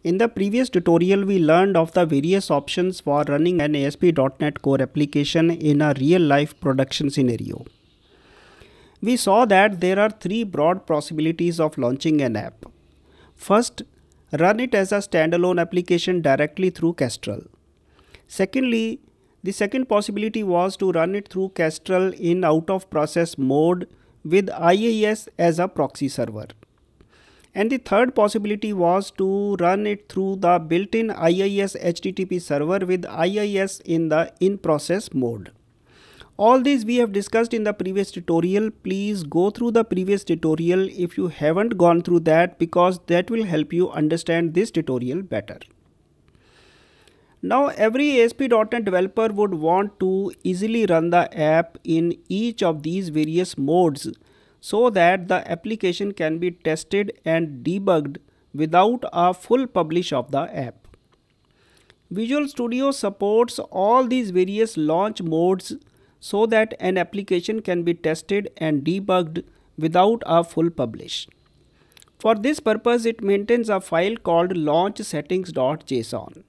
In the previous tutorial, we learned of the various options for running an ASP.NET Core application in a real-life production scenario. We saw that there are three broad possibilities of launching an app. First, run it as a standalone application directly through Kestrel. Secondly, the second possibility was to run it through Kestrel in out-of-process mode with IIS as a proxy server. And the third possibility was to run it through the built-in IIS HTTP server with IIS in the in-process mode. All these we have discussed in the previous tutorial. Please go through the previous tutorial if you haven't gone through that, because that will help you understand this tutorial better. Now every ASP.NET developer would want to easily run the app in each of these various modes so that the application can be tested and debugged without a full publish of the app. Visual Studio supports all these various launch modes so that an application can be tested and debugged without a full publish. For this purpose, it maintains a file called launchsettings.json.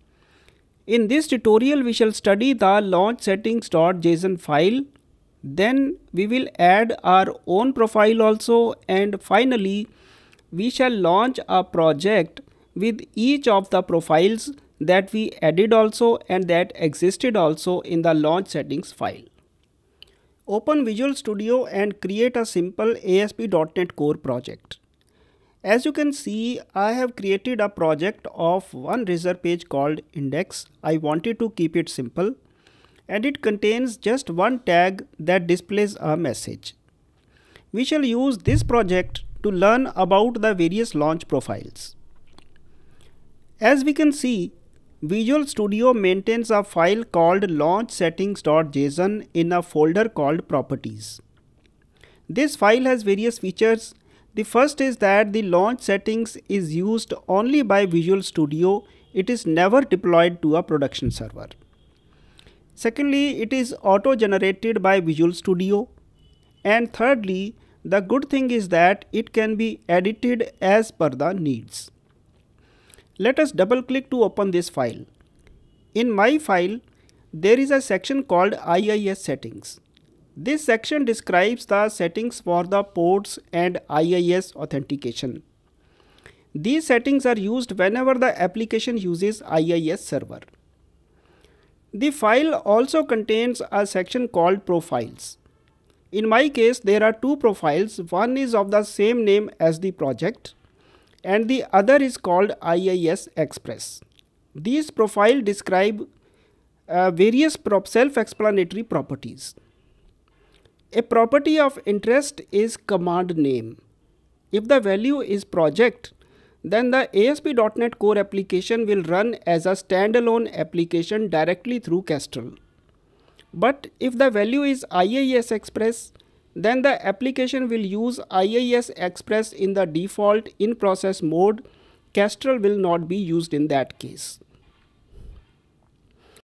In this tutorial, we shall study the launchsettings.json file. Then we will add our own profile also, and finally we shall launch a project with each of the profiles that we added also and that existed also in the launch settings file. Open Visual Studio and create a simple ASP.NET Core project. As you can see, I have created a project of one Razor page called index. I wanted to keep it simple, and it contains just one tag that displays a message. We shall use this project to learn about the various launch profiles. As we can see, Visual Studio maintains a file called launchsettings.json in a folder called properties. This file has various features. The first is that the launch settings is used only by Visual Studio. It is never deployed to a production server. Secondly, it is auto-generated by Visual Studio. And thirdly, the good thing is that it can be edited as per the needs. Let us double click to open this file. In my file, there is a section called IIS settings. This section describes the settings for the ports and IIS authentication. These settings are used whenever the application uses IIS server. The file also contains a section called profiles. In my case, there are two profiles. One is of the same name as the project, and the other is called IIS Express. These profiles describe various self-explanatory properties. A property of interest is command name. If the value is project, then the ASP.NET Core application will run as a standalone application directly through Kestrel. But if the value is IIS Express, then the application will use IIS Express in the default in-process mode. Kestrel will not be used in that case.